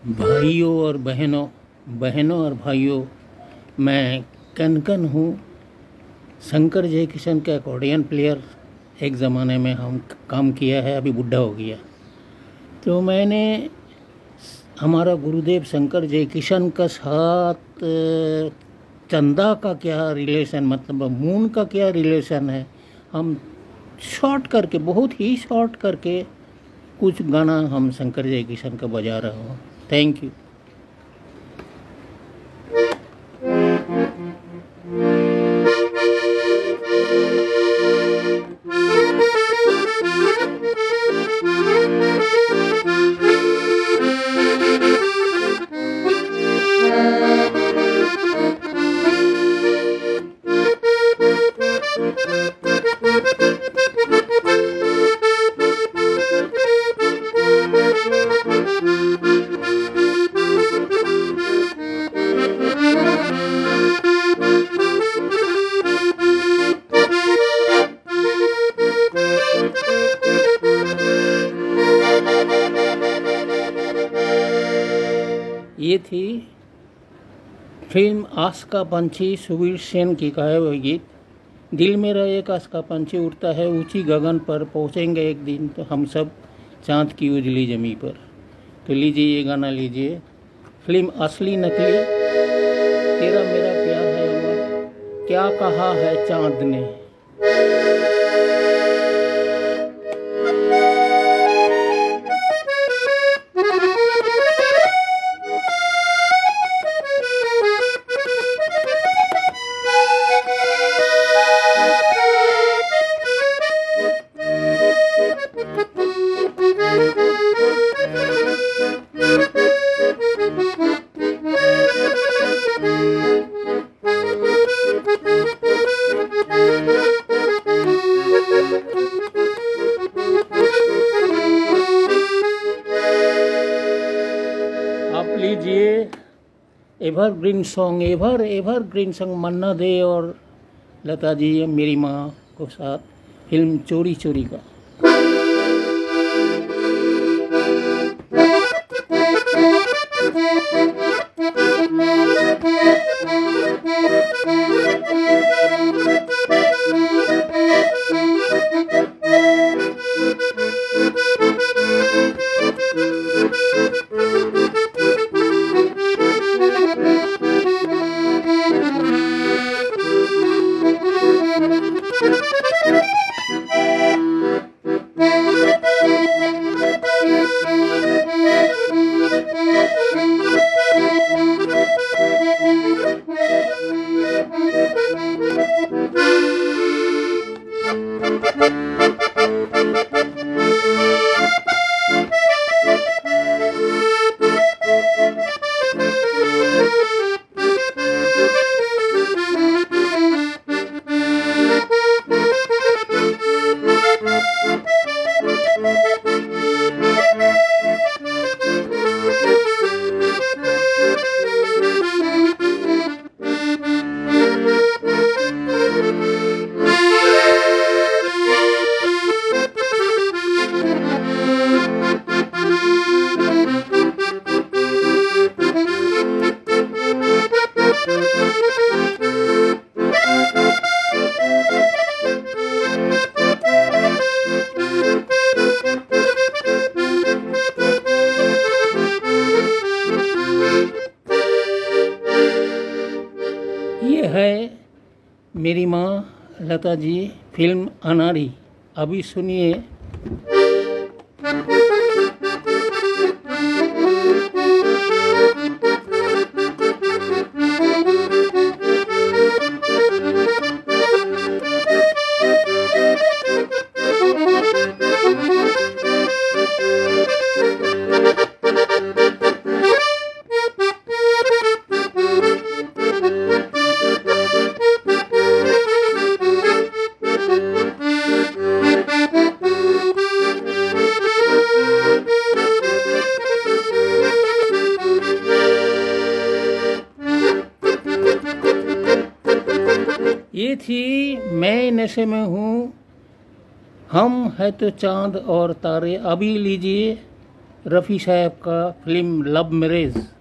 भाइयों और बहनों और भाइयों, मैं कनकन हूँ। शंकर जयकिशन के अकॉर्डियन प्लेयर एक ज़माने में हम काम किया है, अभी बुढ़ा हो गया। तो मैंने हमारा गुरुदेव शंकर जयकिशन का साथ चंदा का क्या रिलेशन, मतलब मून का क्या रिलेशन है, हम शॉर्ट करके, बहुत ही शॉर्ट करके कुछ गाना हम शंकर जयकिशन का बजा रहा हूँ। Thank you. ये थी फिल्म आस का पंछी, सुबीर सेन की गाया हुआ गीत। दिल मेरा एक आस का पंछी उड़ता है ऊंची गगन पर, पहुंचेंगे एक दिन तो हम सब चांद की उजली जमी पर। तो लीजिए, ये गाना लीजिए। फिल्म असली नकली, तेरा मेरा प्यार है अमर, क्या कहा है चांद ने। आप लीजिए एवरग्रीन सॉन्ग मन्ना दे और लता जी, मेरी माँ को साथ, फिल्म चोरी चोरी का। ये है मेरी माँ लता जी, फिल्म अनारी। अभी सुनिए। ये थी मैं नशे में हूँ, हम है तो चांद और तारे। अभी लीजिए रफ़ी साहब का फिल्म लव मैरिज